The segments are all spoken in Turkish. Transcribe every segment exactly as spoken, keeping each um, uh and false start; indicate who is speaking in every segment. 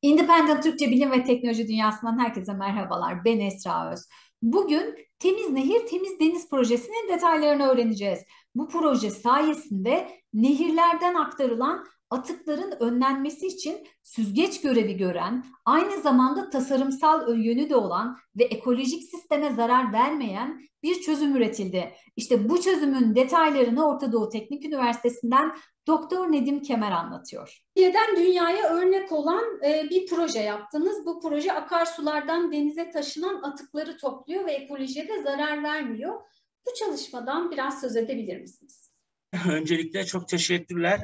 Speaker 1: Independent Türkçe Bilim ve Teknoloji Dünyası'ndan herkese merhabalar. Ben Esra Öz. Bugün Temiz Nehir, Temiz Deniz projesinin detaylarını öğreneceğiz. Bu proje sayesinde nehirlerden aktarılan atıkların önlenmesi için süzgeç görevi gören, aynı zamanda tasarımsal yönü de olan ve ekolojik sisteme zarar vermeyen bir çözüm üretildi. İşte bu çözümün detaylarını Orta Doğu Teknik Üniversitesi'nden Doktor Nedim Kemer anlatıyor. Türkiye'den dünyaya örnek olan e, bir proje yaptınız. Bu proje akarsulardan denize taşınan atıkları topluyor ve ekolojiye de zarar vermiyor. Bu çalışmadan biraz söz edebilir misiniz?
Speaker 2: Öncelikle çok teşekkürler.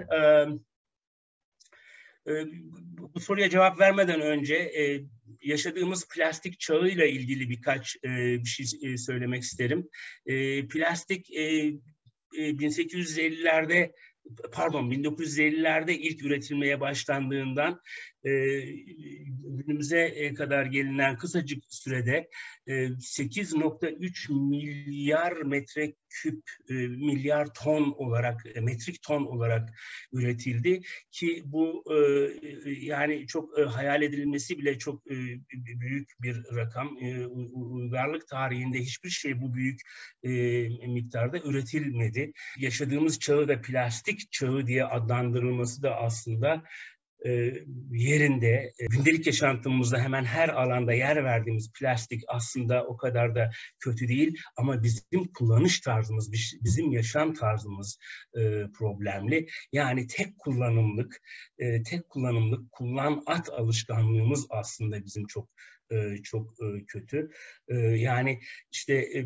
Speaker 2: Ee, e, bu soruya cevap vermeden önce e, yaşadığımız plastik çağıyla ilgili birkaç e, bir şey e, söylemek isterim. E, plastik e, e, bin sekiz yüz ellilerde pardon bin dokuz yüz ellilerde ilk üretilmeye başlandığından e, günümüze kadar gelinen kısacık sürede e, sekiz nokta üç milyar metreküp e, milyar ton olarak e, metrik ton olarak üretildi ki bu e, yani çok e, hayal edilmesi bile çok e, büyük bir rakam. E, uygarlık tarihinde hiçbir şey bu büyük e, miktarda üretilmedi. Yaşadığımız çağı da plastik çağı diye adlandırılması da aslında e, yerinde. E, gündelik yaşantımızda hemen her alanda yer verdiğimiz plastik aslında o kadar da kötü değil ama bizim kullanış tarzımız, bizim yaşam tarzımız e, problemli. Yani tek kullanımlık, e, tek kullanımlık kullan at alışkanlığımız aslında bizim çok e, çok e, kötü. E, yani işte e,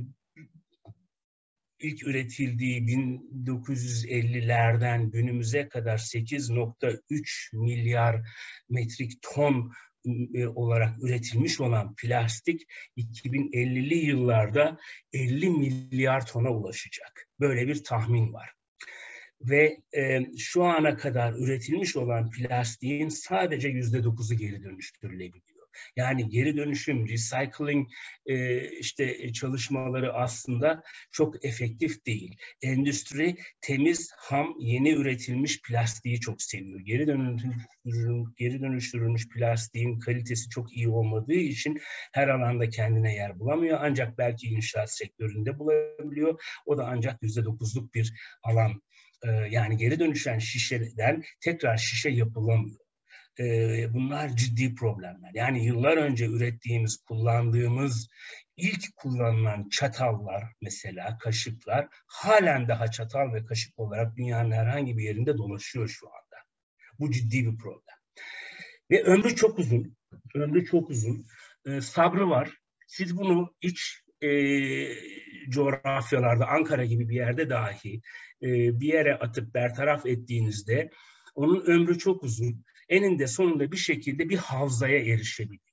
Speaker 2: İlk üretildiği bin dokuz yüz ellilerden günümüze kadar sekiz nokta üç milyar metrik ton olarak üretilmiş olan plastik iki bin ellili yıllarda elli milyar tona ulaşacak. Böyle bir tahmin var. Ve e, şu ana kadar üretilmiş olan plastiğin sadece yüzde dokuzu geri dönüştürülebiliyor. Yani geri dönüşüm, recycling e, işte çalışmaları aslında çok efektif değil. Endüstri temiz, ham, yeni üretilmiş plastiği çok seviyor. Geri dönüştürülmüş, geri dönüştürülmüş plastiğin kalitesi çok iyi olmadığı için her alanda kendine yer bulamıyor. Ancak belki inşaat sektöründe bulabiliyor. O da ancak yüzde dokuzluk bir alan. Yani geri dönüşen şişeden tekrar şişe yapılamıyor. Bunlar ciddi problemler. Yani yıllar önce ürettiğimiz, kullandığımız, ilk kullanılan çatallar mesela, kaşıklar halen daha çatal ve kaşık olarak dünyanın herhangi bir yerinde dolaşıyor şu anda. Bu ciddi bir problem. Ve ömrü çok uzun. Ömrü çok uzun. Sabrı var. Siz bunu iç e, coğrafyalarda, Ankara gibi bir yerde dahi e, bir yere atıp bertaraf ettiğinizde onun ömrü çok uzun. Eninde sonunda bir şekilde bir havzaya erişebiliyor.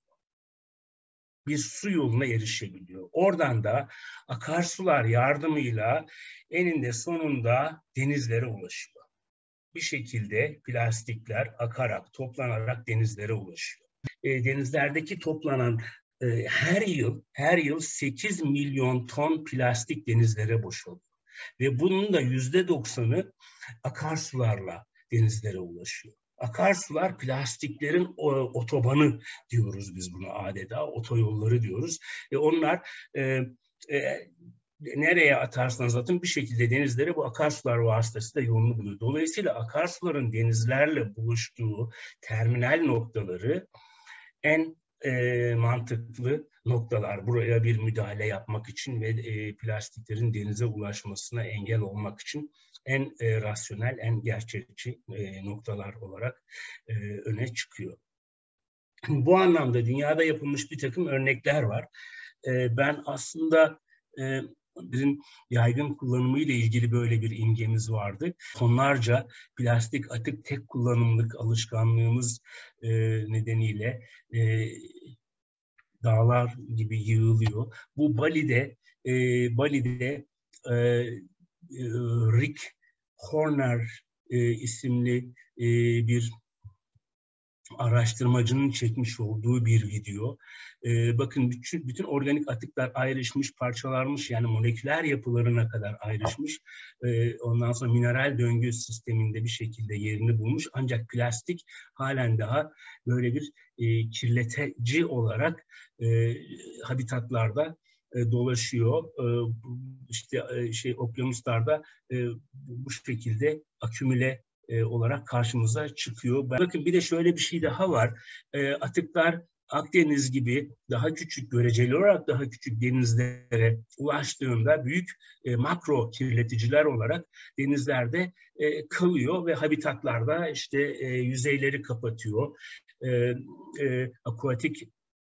Speaker 2: Bir su yoluna erişebiliyor. Oradan da akarsular yardımıyla eninde sonunda denizlere ulaşıyor. Bir şekilde plastikler akarak, toplanarak denizlere ulaşıyor. E, denizlerdeki toplanan e, her yıl her yıl sekiz milyon ton plastik denizlere boşalıyor. Ve bunun da yüzde doksanı akarsularla denizlere ulaşıyor. Akarsular plastiklerin otobanı diyoruz biz buna adeta, otoyolları diyoruz. Ve onlar e, e, nereye atarsanız atın bir şekilde denizlere bu akarsular vasıtasıyla yolunu buluyor. Dolayısıyla akarsuların denizlerle buluştuğu terminal noktaları en e, mantıklı noktalar. Buraya bir müdahale yapmak için ve e, plastiklerin denize ulaşmasına engel olmak için en e, rasyonel, en gerçekçi e, noktalar olarak e, öne çıkıyor. Bu anlamda dünyada yapılmış bir takım örnekler var. E, ben aslında e, bizim yaygın kullanımı ile ilgili böyle bir imgemiz vardı. Tonlarca plastik atık tek kullanımlık alışkanlığımız e, nedeniyle e, dağlar gibi yığılıyor. Bu Bali'de e, Bali'de e, Rick Horner e, isimli e, bir araştırmacının çekmiş olduğu bir video. Ee, bakın bütün, bütün organik atıklar ayrışmış, parçalanmış, yani moleküler yapılarına kadar ayrışmış. Ee, ondan sonra mineral döngü sisteminde bir şekilde yerini bulmuş. Ancak plastik halen daha böyle bir e, kirletici olarak e, habitatlarda e, dolaşıyor. E, işte e, şey okyanuslarda e, bu şekilde akümüle E, olarak karşımıza çıkıyor. Bakın bir de şöyle bir şey daha var. E, atıklar Akdeniz gibi daha küçük, göreceli olarak daha küçük denizlere ulaştığında büyük e, makro kirleticiler olarak denizlerde e, kalıyor ve habitatlarda işte e, yüzeyleri kapatıyor. E, e, akuatik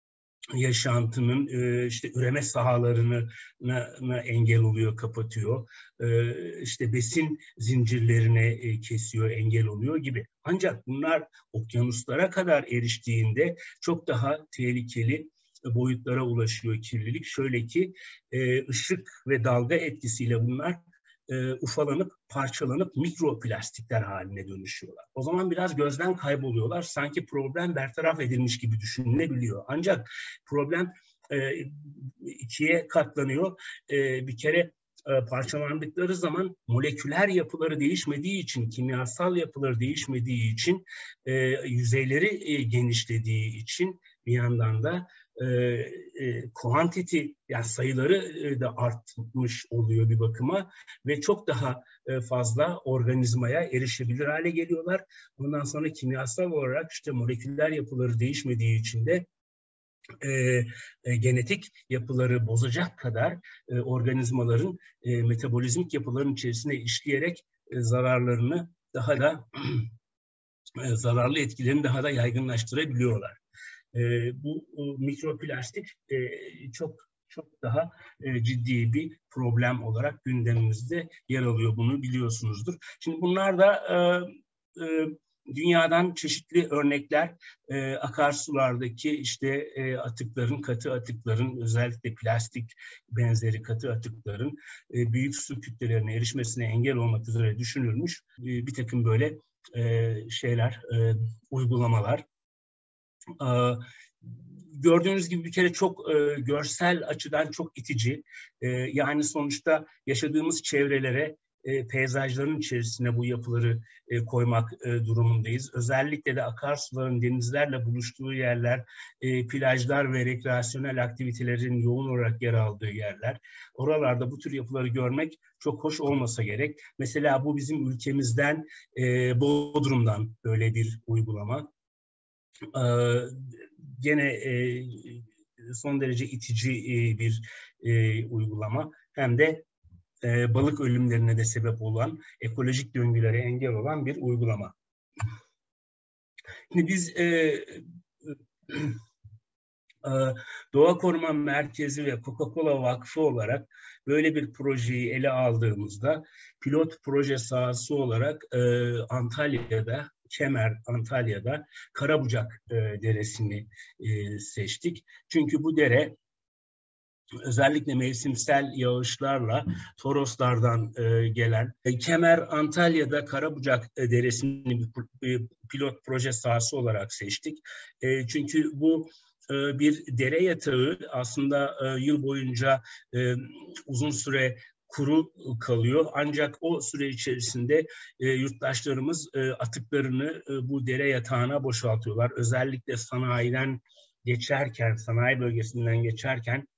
Speaker 2: yaşantının işte üreme sahalarını engel oluyor, kapatıyor. İşte besin zincirlerine kesiyor, engel oluyor gibi. Ancak bunlar okyanuslara kadar eriştiğinde çok daha tehlikeli boyutlara ulaşıyor kirlilik. Şöyle ki ışık ve dalga etkisiyle bunlar e, ufalanıp, parçalanıp mikroplastikler haline dönüşüyorlar. O zaman biraz gözden kayboluyorlar. Sanki problem bertaraf edilmiş gibi düşünülebiliyor. Ancak problem e, ikiye katlanıyor. E, bir kere e, parçalandıkları zaman moleküler yapıları değişmediği için, kimyasal yapıları değişmediği için, e, yüzeyleri e, genişlediği için bir yandan da e, e, quantity, yani sayıları e, da artmış oluyor bir bakıma ve çok daha e, fazla organizmaya erişebilir hale geliyorlar. Ondan sonra kimyasal olarak işte moleküler yapıları değişmediği için de e, e, genetik yapıları bozacak kadar e, organizmaların e, metabolizmik yapıların içerisine işleyerek e, zararlarını daha da e, zararlı etkilerini daha da yaygınlaştırabiliyorlar. E, bu o, mikroplastik e, çok çok daha e, ciddi bir problem olarak gündemimizde yer alıyor. Bunu biliyorsunuzdur. Şimdi bunlar da e, e, dünyadan çeşitli örnekler, e, akarsulardaki işte e, atıkların, katı atıkların, özellikle plastik benzeri katı atıkların e, büyük su kütlelerine erişmesine engel olmak üzere düşünülmüş e, bir takım böyle e, şeyler, e, uygulamalar. Gördüğünüz gibi bir kere çok e, görsel açıdan çok itici. E, yani sonuçta yaşadığımız çevrelere, e, peyzajların içerisine bu yapıları e, koymak e, durumundayız. Özellikle de akarsuların denizlerle buluştuğu yerler, e, plajlar ve rekreasyonel aktivitelerin yoğun olarak yer aldığı yerler. Oralarda bu tür yapıları görmek çok hoş olmasa gerek. Mesela bu bizim ülkemizden, e, Bodrum'dan böyle bir uygulama. Ee, gene e, son derece itici e, bir e, uygulama. Hem de e, balık ölümlerine de sebep olan, ekolojik döngülere engel olan bir uygulama. Şimdi biz e, e, Doğa Koruma Merkezi ve Coca-Cola Vakfı olarak böyle bir projeyi ele aldığımızda pilot proje sahası olarak e, Antalya'da, Kemer, Antalya'da Karabucak e, Deresi'ni e, seçtik. Çünkü bu dere özellikle mevsimsel yağışlarla Toroslardan e, gelen e, Kemer, Antalya'da Karabucak e, Deresi'ni bir, bir pilot proje sahası olarak seçtik. E, çünkü bu e, bir dere yatağı aslında e, yıl boyunca e, uzun süre kuru kalıyor. Ancak o süre içerisinde e, yurttaşlarımız e, atıklarını e, bu dere yatağına boşaltıyorlar. Özellikle sanayiden geçerken, sanayi bölgesinden geçerken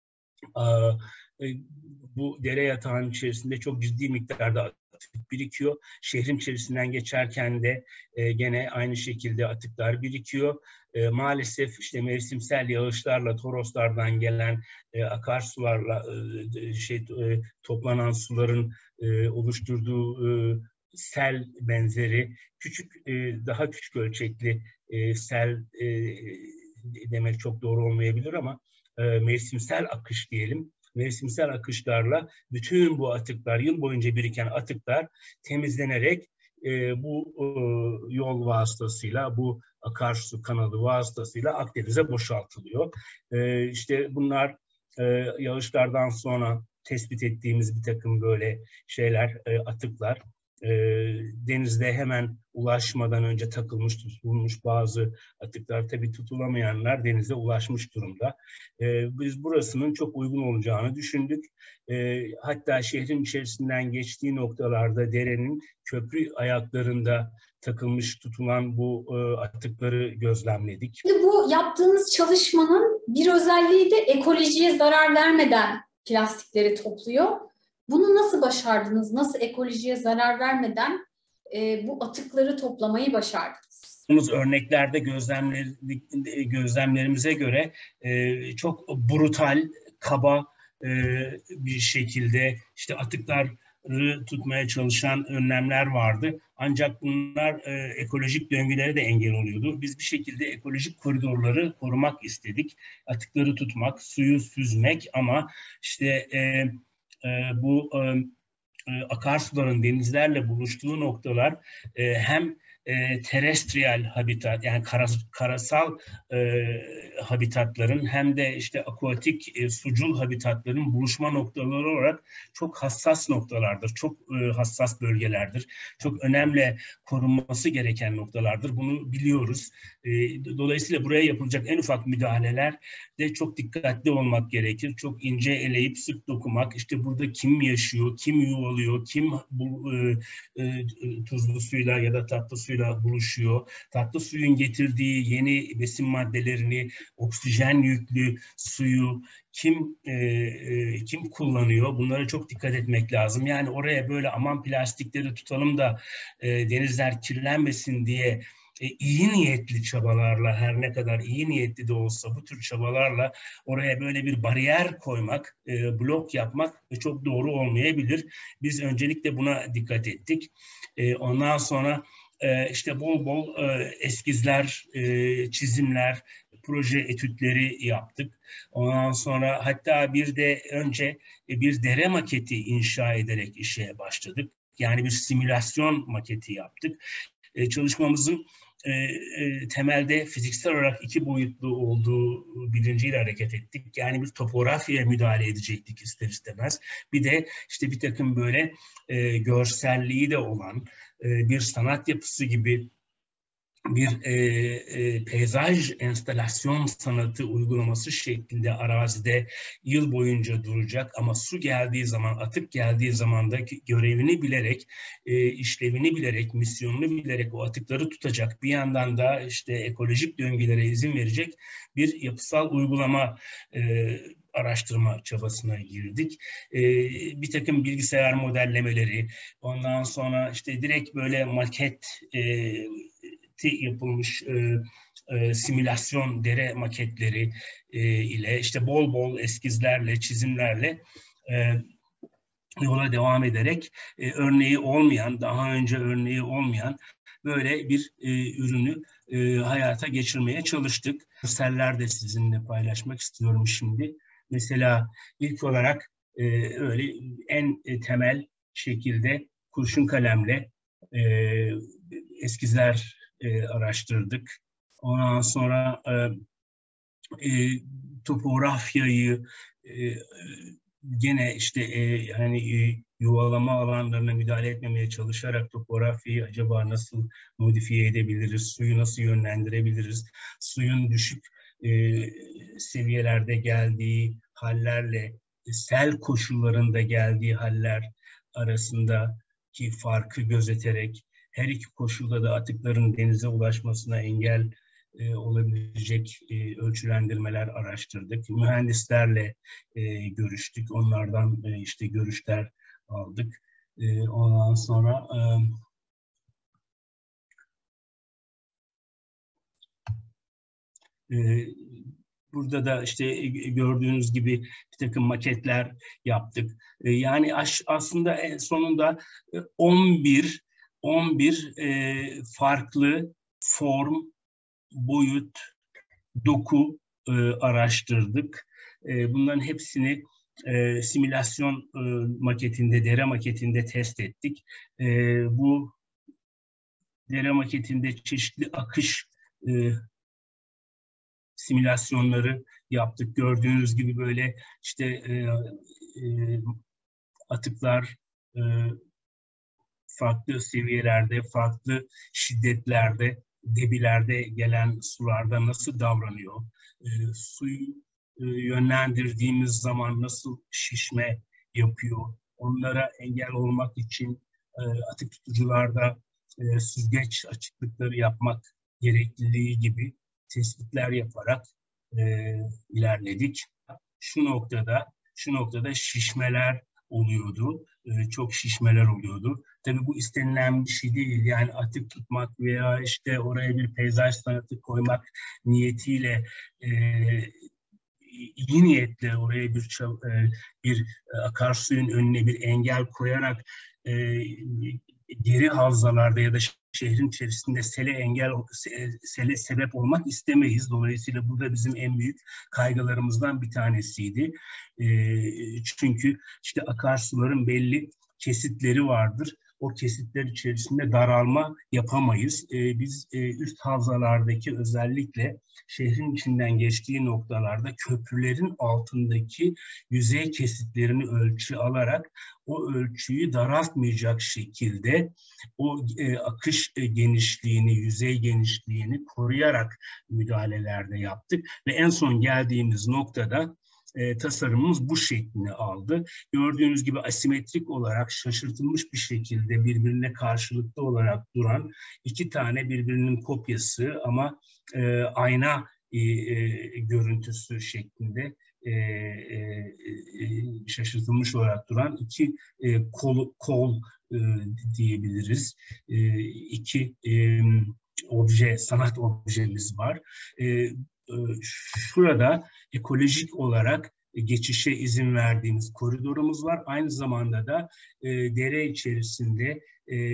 Speaker 2: bu dere yatağının içerisinde çok ciddi miktarda atık birikiyor. Şehrin içerisinden geçerken de gene aynı şekilde atıklar birikiyor. Maalesef işte mevsimsel yağışlarla, Toroslardan gelen akarsularla şey toplanan suların oluşturduğu sel benzeri küçük, daha küçük ölçekli sel demek çok doğru olmayabilir ama mevsimsel akış diyelim. Mevsimsel akışlarla bütün bu atıklar, yıl boyunca biriken atıklar temizlenerek e, bu e, yol vasıtasıyla, bu akarsu kanalı vasıtasıyla Akdeniz'e boşaltılıyor. E, işte bunlar e, yağışlardan sonra tespit ettiğimiz bir takım böyle şeyler, e, atıklar. e, denizde hemen ulaşmadan önce takılmış, tutulmuş bazı atıklar, tabii tutulamayanlar denize ulaşmış durumda. E, biz burasının çok uygun olacağını düşündük. E, hatta şehrin içerisinden geçtiği noktalarda derenin köprü ayaklarında takılmış tutulan bu e, atıkları gözlemledik.
Speaker 1: Şimdi bu yaptığınız çalışmanın bir özelliği de ekolojiye zarar vermeden plastikleri topluyor. Bunu nasıl başardınız? Nasıl ekolojiye zarar vermeden e, bu atıkları toplamayı başardınız?
Speaker 2: Örneklerde gözlemler, gözlemlerimize göre e, çok brutal, kaba e, bir şekilde işte atıklar tutmaya çalışan önlemler vardı. Ancak bunlar e, ekolojik döngülere de engel oluyordu. Biz bir şekilde ekolojik koridorları korumak istedik. Atıkları tutmak, suyu süzmek ama işte e, e, bu e, akarsuların denizlerle buluştuğu noktalar e, hem e, terestriyal habitat, yani karas, karasal e, habitatların hem de işte akuatik e, sucul habitatların buluşma noktaları olarak çok hassas noktalardır. Çok e, hassas bölgelerdir. Çok önemli korunması gereken noktalardır. Bunu biliyoruz. E, dolayısıyla buraya yapılacak en ufak müdahaleler de çok dikkatli olmak gerekir. Çok ince eleyip sık dokumak. İşte burada kim yaşıyor, kim yuvalıyor, kim bu e, e, tuzlu suyla ya da tatlı suyla buluşuyor. Tatlı suyun getirdiği yeni besin maddelerini, oksijen yüklü suyu kim e, e, kim kullanıyor? Bunlara çok dikkat etmek lazım. Yani oraya böyle aman plastikleri tutalım da e, denizler kirlenmesin diye e, iyi niyetli çabalarla, her ne kadar iyi niyetli de olsa bu tür çabalarla oraya böyle bir bariyer koymak, e, blok yapmak çok doğru olmayabilir. Biz öncelikle buna dikkat ettik. E, ondan sonra e, işte bol bol e, eskizler, e, çizimler, proje etütleri yaptık. Ondan sonra hatta bir de önce bir dere maketi inşa ederek işe başladık. Yani bir simülasyon maketi yaptık. E, çalışmamızın e, e, temelde fiziksel olarak iki boyutlu olduğu bilinciyle hareket ettik. Yani bir topografyaya müdahale edecektik ister istemez. Bir de işte bir takım böyle e, görselliği de olan e, bir sanat yapısı gibi bir e, e, peyzaj enstalasyon sanatı uygulaması şeklinde arazide yıl boyunca duracak ama su geldiği zaman, atık geldiği zaman da görevini bilerek, e, işlevini bilerek, misyonunu bilerek o atıkları tutacak. Bir yandan da işte ekolojik döngülere izin verecek bir yapısal uygulama e, araştırma çabasına girdik. E, bir takım bilgisayar modellemeleri, ondan sonra işte direkt böyle maket e, yapılmış e, e, simülasyon dere maketleri e, ile işte bol bol eskizlerle, çizimlerle e, yola devam ederek e, örneği olmayan, daha önce örneği olmayan böyle bir e, ürünü e, hayata geçirmeye çalıştık. Görseller de sizinle paylaşmak istiyorum şimdi. Mesela ilk olarak e, öyle en e, temel şekilde kurşun kalemle e, eskizler e, araştırdık. Ondan sonra e, e, topografyayı e, gene işte e, hani e, yuvalama alanlarına müdahale etmemeye çalışarak topografyayı acaba nasıl modifiye edebiliriz, suyu nasıl yönlendirebiliriz, suyun düşük e, seviyelerde geldiği hallerle sel koşullarında geldiği haller arasındaki farkı gözeterek her iki koşulda da atıkların denize ulaşmasına engel e, olabilecek e, ölçülendirmeler araştırdık. Mühendislerle e, görüştük. Onlardan e, işte görüşler aldık. E, ondan sonra e, e, burada da işte gördüğünüz gibi bir takım maketler yaptık. E, yani aslında sonunda on bir on bir e, farklı form, boyut, doku e, araştırdık. E, bunların hepsini e, simülasyon e, maketinde, dere maketinde test ettik. E, bu dere maketinde çeşitli akış e, simülasyonları yaptık. Gördüğünüz gibi böyle işte e, e, atıklar e, farklı seviyelerde, farklı şiddetlerde, debilerde gelen sularda nasıl davranıyor? E, suyu e, yönlendirdiğimiz zaman nasıl şişme yapıyor? Onlara engel olmak için e, atık tutucularda e, süzgeç açıklıkları yapmak gerekliliği gibi tespitler yaparak e, ilerledik. Şu noktada, şu noktada şişmeler oluyordu. E, çok şişmeler oluyordu. Tabii bu istenilen bir şey değil. Yani atık tutmak veya işte oraya bir peyzaj sanatı koymak niyetiyle e, iyi niyetle oraya bir e, bir akarsuyun önüne bir engel koyarak e, geri havzalarda ya da şehrin içerisinde sele engel sele sebep olmak istemeyiz. Dolayısıyla bu da bizim en büyük kaygılarımızdan bir tanesiydi. E, çünkü işte akarsuların belli kesitleri vardır. O kesitler içerisinde daralma yapamayız. E, biz e, üst havzalardaki özellikle şehrin içinden geçtiği noktalarda köprülerin altındaki yüzey kesitlerini ölçü alarak o ölçüyü daraltmayacak şekilde o e, akış e, genişliğini, yüzey genişliğini koruyarak müdahalelerde yaptık ve en son geldiğimiz noktada E, tasarımımız bu şeklini aldı. Gördüğünüz gibi asimetrik olarak şaşırtılmış bir şekilde birbirine karşılıklı olarak duran iki tane birbirinin kopyası ama e, ayna e, e, görüntüsü şeklinde e, e, e, şaşırtılmış olarak duran iki e, kol, kol e, diyebiliriz. E, iki e, obje, sanat objemiz var. E, Şurada ekolojik olarak geçişe izin verdiğimiz koridorumuz var. Aynı zamanda da e, dere içerisinde e,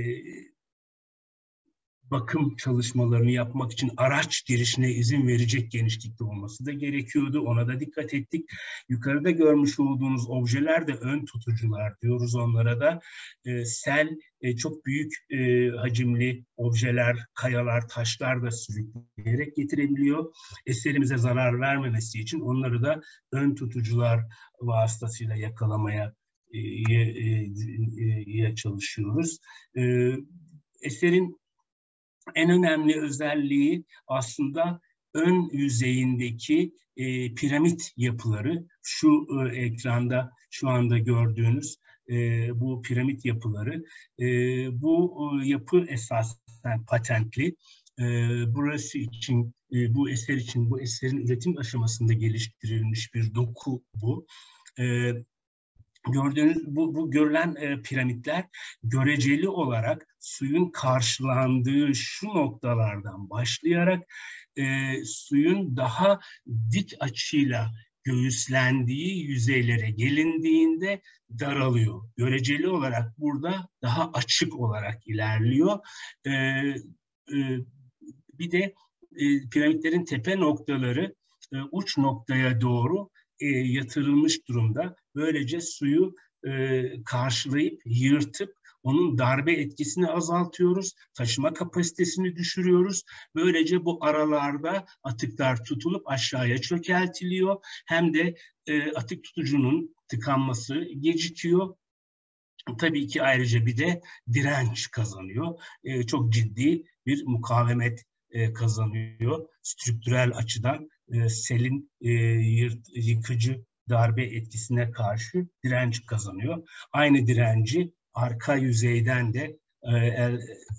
Speaker 2: bakım çalışmalarını yapmak için araç girişine izin verecek genişlikte olması da gerekiyordu. Ona da dikkat ettik. Yukarıda görmüş olduğunuz objeler de ön tutucular diyoruz onlara da. E, sel e, çok büyük e, hacimli objeler, kayalar, taşlar da sürükleyerek getirebiliyor. Eserimize zarar vermemesi için onları da ön tutucular vasıtasıyla yakalamaya e, e, e, çalışıyoruz. E, eserin en önemli özelliği aslında ön yüzeyindeki e, piramit yapıları. Şu e, ekranda şu anda gördüğünüz e, bu piramit yapıları. E, bu e, yapı esasen patentli. E, burası için, e, bu eser için, bu eserin üretim aşamasında geliştirilmiş bir doku bu. E, Gördüğünüz bu, bu görülen e, piramitler göreceli olarak suyun karşılandığı şu noktalardan başlayarak e, suyun daha dik açıyla göğüslendiği yüzeylere gelindiğinde daralıyor. Göreceli olarak burada daha açık olarak ilerliyor. E, e, bir de e, piramitlerin tepe noktaları e, uç noktaya doğru E, yatırılmış durumda. Böylece suyu e, karşılayıp, yırtıp onun darbe etkisini azaltıyoruz. Taşıma kapasitesini düşürüyoruz. Böylece bu aralarda atıklar tutulup aşağıya çökeltiliyor. Hem de e, atık tutucunun tıkanması gecikiyor. Tabii ki ayrıca bir de direnç kazanıyor. E, çok ciddi bir mukavemet e, kazanıyor. Strüktürel açıdan e, selin e, yırt, yıkıcı darbe etkisine karşı direnç kazanıyor. Aynı direnci arka yüzeyden de e, e,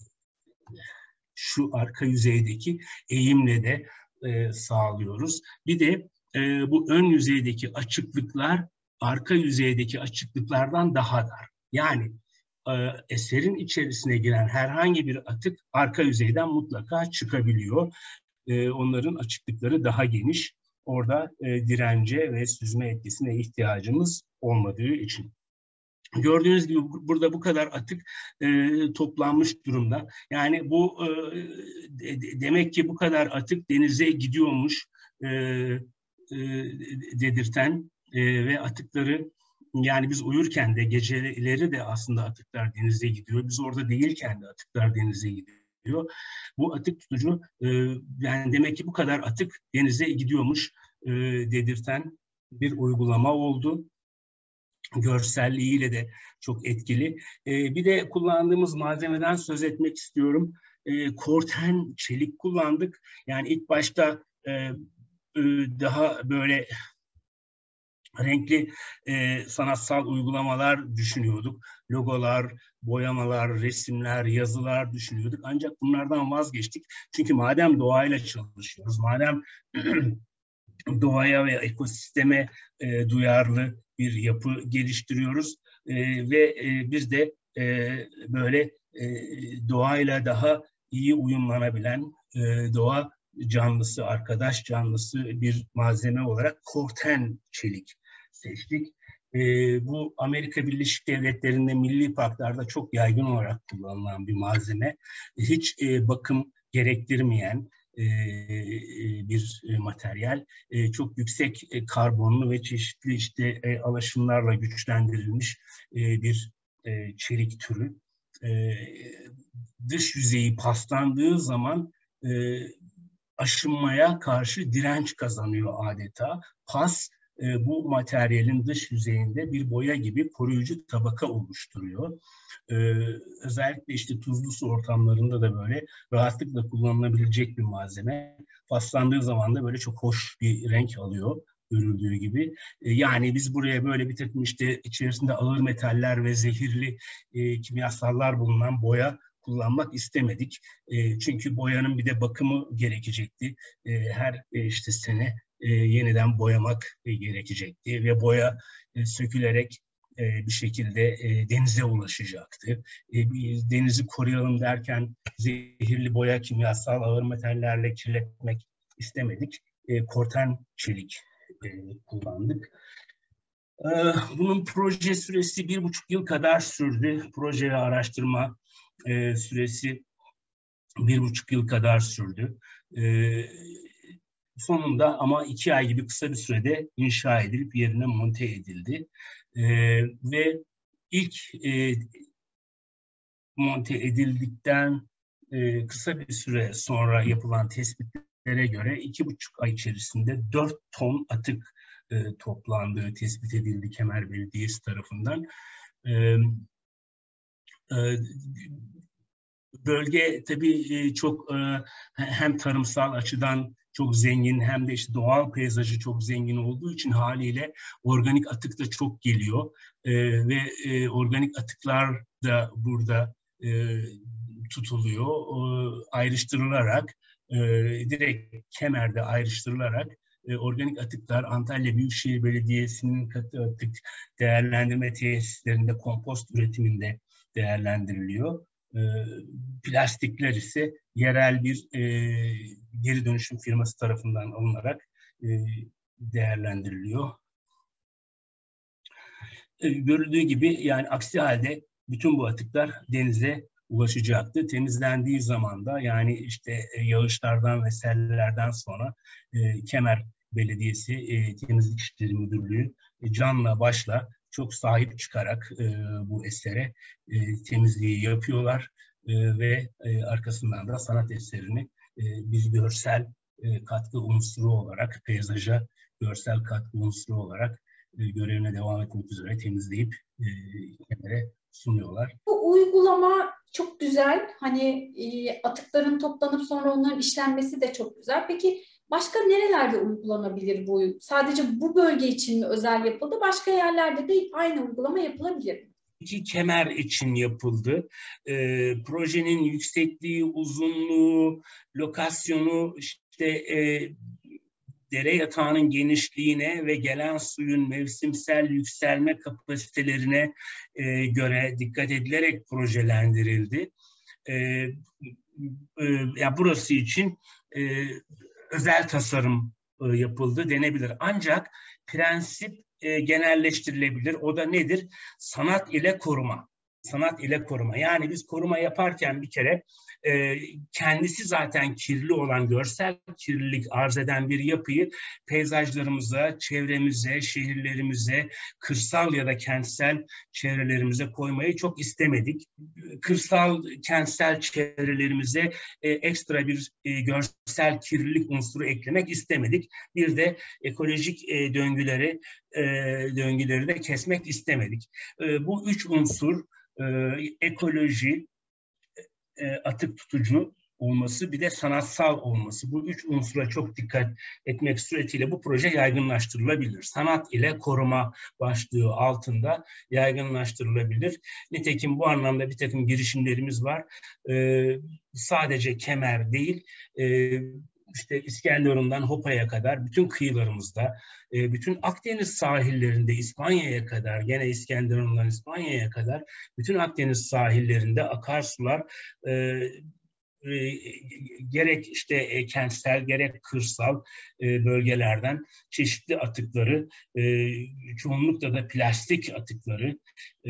Speaker 2: şu arka yüzeydeki eğimle de e, sağlıyoruz. Bir de e, bu ön yüzeydeki açıklıklar arka yüzeydeki açıklıklardan daha dar. Yani e, eserin içerisine giren herhangi bir atık arka yüzeyden mutlaka çıkabiliyor. E, onların açıklıkları daha geniş. Orada e, dirence ve süzme etkisine ihtiyacımız olmadığı için. Gördüğünüz gibi burada bu kadar atık e, toplanmış durumda. Yani bu e, de, demek ki bu kadar atık denize gidiyormuş e, e, dedirten e, ve atıkları yani biz uyurken de geceleri de aslında atıklar denize gidiyor. Biz orada değilken de atıklar denize gidiyor. Bu atık tutucu e, yani demek ki bu kadar atık denize gidiyormuş e, dedirten bir uygulama oldu. görselliğiyle de çok etkili. E, bir de kullandığımız malzemeden söz etmek istiyorum. E, korten çelik kullandık. Yani ilk başta e, e, daha böyle renkli e, sanatsal uygulamalar düşünüyorduk. Logolar, boyamalar, resimler, yazılar düşünüyorduk. Ancak bunlardan vazgeçtik. Çünkü madem doğayla çalışıyoruz, madem doğaya ve ekosisteme e, duyarlı bir yapı geliştiriyoruz e, ve e, biz de e, böyle e, doğayla daha iyi uyumlanabilen e, doğa canlısı, arkadaş canlısı bir malzeme olarak korten çelik seçtik. E, bu Amerika Birleşik Devletleri'nde milli parklarda çok yaygın olarak kullanılan bir malzeme. Hiç e, bakım gerektirmeyen e, bir materyal. E, çok yüksek e, karbonlu ve çeşitli işte e, alaşımlarla güçlendirilmiş e, bir e, çelik türü. E, dış yüzeyi paslandığı zaman e, aşınmaya karşı direnç kazanıyor adeta. Pas e, bu materyalin dış yüzeyinde bir boya gibi koruyucu tabaka oluşturuyor. Ee, özellikle işte tuzlu su ortamlarında da böyle rahatlıkla kullanılabilecek bir malzeme. Paslandığı zaman da böyle çok hoş bir renk alıyor görüldüğü gibi. Ee, yani biz buraya böyle bir takım işte içerisinde ağır metaller ve zehirli e, kimyasallar bulunan boya kullanmak istemedik. E, çünkü boyanın bir de bakımı gerekecekti. E, her e, işte sene e, yeniden boyamak e, gerekecekti ve boya e, sökülerek bir şekilde e, denize ulaşacaktı. E, denizi koruyalım derken zehirli boya, kimyasal ağır metallerle kirletmek istemedik. E, korten çelik e, kullandık. E, bunun proje süresi bir buçuk yıl kadar sürdü. Proje ve araştırma e, süresi bir buçuk yıl kadar sürdü. E, sonunda ama iki ay gibi kısa bir sürede inşa edilip yerine monte edildi. Ee, ve ilk e, monte edildikten e, kısa bir süre sonra yapılan tespitlere göre iki buçuk ay içerisinde dört ton atık e, toplandığı tespit edildi Kemer Belediyesi tarafından. E, e, bölge tabii e, çok e, hem tarımsal açıdan çok zengin hem de işte doğal peyzajı çok zengin olduğu için haliyle organik atık da çok geliyor e, ve e, organik atıklar da burada e, tutuluyor, e, ayrıştırılarak e, direkt Kemer'de ayrıştırılarak e, organik atıklar Antalya Büyükşehir Belediyesi'nin katı atık değerlendirme tesislerinde kompost üretiminde değerlendiriliyor. E, plastikler ise yerel bir e, geri dönüşüm firması tarafından alınarak e, değerlendiriliyor. E, görüldüğü gibi yani aksi halde bütün bu atıklar denize ulaşacaktı. Temizlendiği zaman da yani işte yağışlardan ve sellerden sonra e, Kemer Belediyesi e, Temizlik İşleri Müdürlüğü e, canla başla çok sahip çıkarak e, bu esere e, temizliği yapıyorlar e, ve e, arkasından da sanat eserini e, bir görsel e, katkı unsuru olarak, peyzaja görsel katkı unsuru olarak e, görevine devam etmek üzere temizleyip e, Kemer'e sunuyorlar.
Speaker 1: Bu uygulama çok güzel. Hani e, atıkların toplanıp sonra onların işlenmesi de çok güzel. Peki başka nerelerde uygulanabilir bu? Sadece bu bölge için mi özel yapıldı? Başka yerlerde de aynı uygulama yapılabilir mi?
Speaker 2: İki Kemer için yapıldı. E, projenin yüksekliği, uzunluğu, lokasyonu, işte e, dere yatağının genişliğine ve gelen suyun mevsimsel yükselme kapasitelerine e, göre dikkat edilerek projelendirildi. E, e, ya burası için e, özel tasarım e, yapıldı denebilir. Ancak prensip e, genelleştirilebilir. O da nedir? Sanat ile koruma. sanat ile koruma. Yani biz koruma yaparken bir kere e, kendisi zaten kirli olan, görsel kirlilik arz eden bir yapıyı peyzajlarımıza, çevremize, şehirlerimize, kırsal ya da kentsel çevrelerimize koymayı çok istemedik. Kırsal, kentsel çevrelerimize e, ekstra bir e, görsel kirlilik unsuru eklemek istemedik. Bir de ekolojik e, döngüleri e, döngüleri de kesmek istemedik. E, bu üç unsur, e, ekoloji, e, atık tutucu olması, bir de sanatsal olması. Bu üç unsura çok dikkat etmek suretiyle bu proje yaygınlaştırılabilir. Sanat ile koruma başlığı altında yaygınlaştırılabilir. Nitekim bu anlamda bir takım girişimlerimiz var. Ee, sadece Kemer değil, e, işte İskenderun'dan Hopa'ya kadar bütün kıyılarımızda, e, bütün Akdeniz sahillerinde İspanya'ya kadar, gene İskenderun'dan İspanya'ya kadar bütün Akdeniz sahillerinde akarsular, e, e, gerek işte e, kentsel gerek kırsal e, bölgelerden çeşitli atıkları, e, çoğunlukla da plastik atıkları e,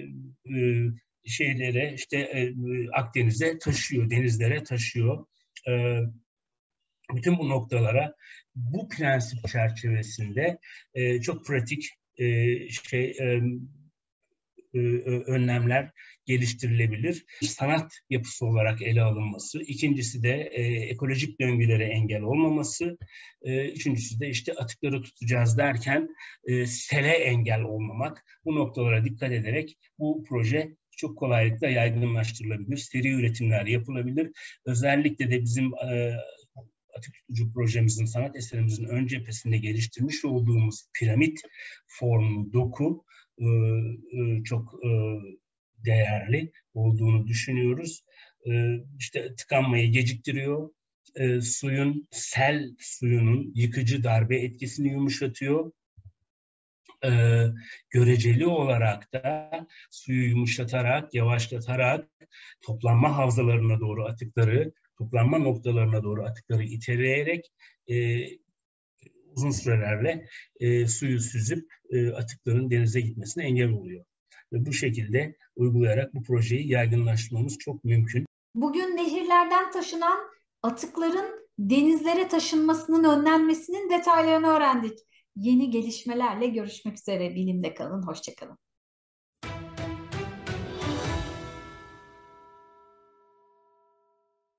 Speaker 2: e, şeylere işte e, Akdeniz'e taşıyor, denizlere taşıyor. E, bütün bu noktalara bu prensip çerçevesinde e, çok pratik e, şey e, e, önlemler geliştirilebilir. Sanat yapısı olarak ele alınması. İkincisi de e, ekolojik döngülere engel olmaması. E, üçüncüsü de işte atıkları tutacağız derken e, sele engel olmamak. Bu noktalara dikkat ederek bu proje çok kolaylıkla yaygınlaştırılabilir. Seri üretimler yapılabilir. Özellikle de bizim e, atık tutucu projemizin, sanat eserimizin ön cephesinde geliştirmiş olduğumuz piramit formlu doku e, e, çok e, değerli olduğunu düşünüyoruz. E, işte tıkanmayı geciktiriyor. E, suyun, sel suyunun yıkıcı darbe etkisini yumuşatıyor. E, göreceli olarak da suyu yumuşatarak, yavaşlatarak toplanma havzalarına doğru atıkları, toplanma noktalarına doğru atıkları iteleyerek e, uzun sürelerle e, suyu süzüp e, atıkların denize gitmesine engel oluyor. Ve bu şekilde uygulayarak bu projeyi yaygınlaştırmamız çok mümkün.
Speaker 1: Bugün nehirlerden taşınan atıkların denizlere taşınmasının önlenmesinin detaylarını öğrendik. Yeni gelişmelerle görüşmek üzere. Bilimde kalın, hoşça kalın.